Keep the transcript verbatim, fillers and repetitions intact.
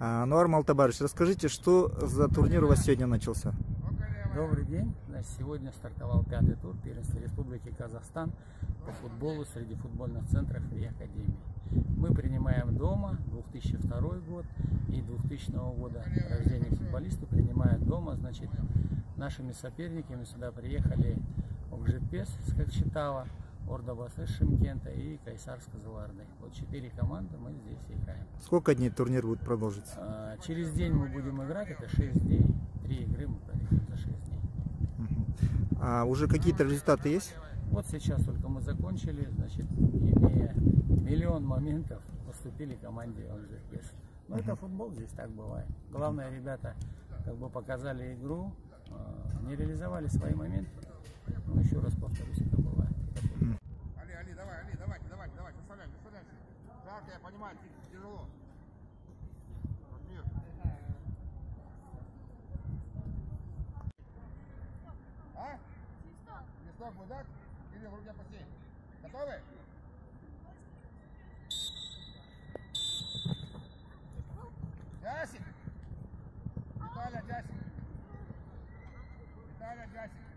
Ануар Малтабарович, расскажите, что за турнир у вас сегодня начался? Добрый день. Значит, сегодня стартовал пятый тур первенства Республики Казахстан по футболу среди футбольных центров и академий. Мы принимаем дома две тысячи второй год и двухтысячного года рождения футболисты принимают дома. Значит, нашими соперниками сюда приехали Окжетпес с Кокчетава, Ордабасы с Шымкента и Кайсар с Кызылорды. Вот четыре команды мы здесь играем. Сколько дней турнир будет продолжиться? А, через день мы будем играть, это шесть дней. Три игры мы проведем за шесть дней. А уже какие-то результаты есть? Вот сейчас только мы закончили, значит, имея миллион моментов, поступили команде Окжетпес. Но это футбол, здесь так бывает. Главное, ребята как бы показали игру, не реализовали свои моменты. Ну, еще раз повторюсь, это бывает. Али, Али, давай, Али, давайте, давайте, давайте, заставляем, заставляем. Жарко, я понимаю, тяжело. А? Листок будет, да? Или в руке посеять? Готовы? Джасик! Виталя, Джасик! Виталя, Джасик!